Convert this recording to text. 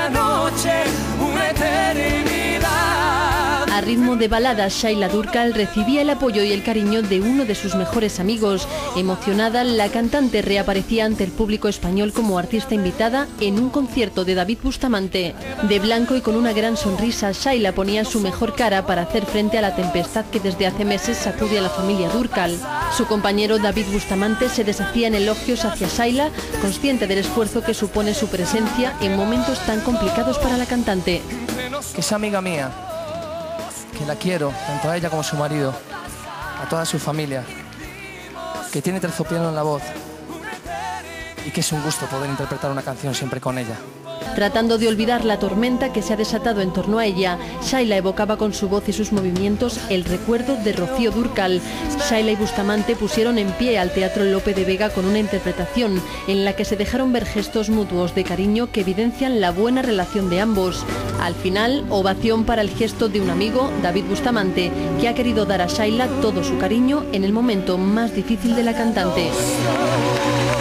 una noche, una eternidad. A ritmo de balada, Shaila Durkal recibía el apoyo y el cariño de uno de sus mejores amigos. Emocionada, la cantante reaparecía ante el público español como artista invitada en un concierto de David Bustamante. De blanco y con una gran sonrisa, Shaila ponía su mejor cara para hacer frente a la tempestad que desde hace meses sacude a la familia Durkal. Su compañero David Bustamante se deshacía en elogios hacia Shaila, consciente del esfuerzo que supone su presencia en momentos tan complicados para la cantante. Que es amiga mía, que la quiero, tanto a ella como a su marido, a toda su familia, que tiene terzopiano en la voz y que es un gusto poder interpretar una canción siempre con ella. Tratando de olvidar la tormenta que se ha desatado en torno a ella, Shaila evocaba con su voz y sus movimientos el recuerdo de Rocío Dúrcal. Shaila y Bustamante pusieron en pie al Teatro Lope de Vega con una interpretación en la que se dejaron ver gestos mutuos de cariño que evidencian la buena relación de ambos. Al final, ovación para el gesto de un amigo, David Bustamante, que ha querido dar a Shaila todo su cariño en el momento más difícil de la cantante.